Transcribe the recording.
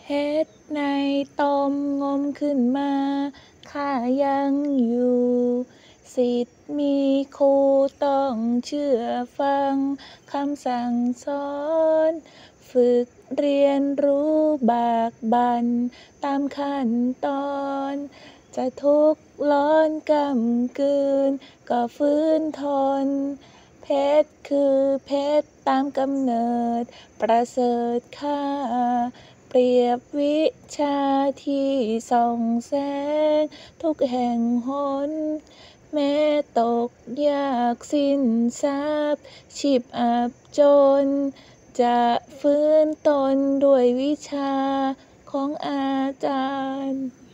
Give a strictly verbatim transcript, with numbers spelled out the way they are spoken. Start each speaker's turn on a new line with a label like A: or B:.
A: เฮ็ดในต้มงมขึ้นมาข้ายังอยู่ศิษย์มีครูต้องเชื่อฟังคำสั่งสอนฝึกเรียนรู้บากบั่นตามขั้นตอนจะทุกข์ร้อนกำกืนก็ฟื้นทนเพชรคือเพชรตามกำเนิดประเสริฐค่าเปรียบวิชาที่ส่องแสงทุกแห่งหนแม้ตกยากสิ้นทรัพย์ชีพอับจนจะฟื้นตนด้วยวิชาของอาจารย์